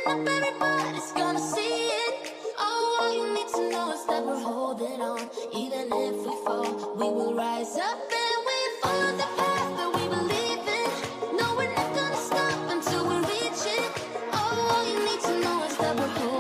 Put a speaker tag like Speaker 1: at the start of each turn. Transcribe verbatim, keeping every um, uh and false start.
Speaker 1: up, everybody's gonna see it. Oh, all you need to know is that we're holding on. Even if we fall, we will rise up and we follow the path that we believe in. No, we're not gonna stop until we reach it. Oh, all you need to know is that we're holding on.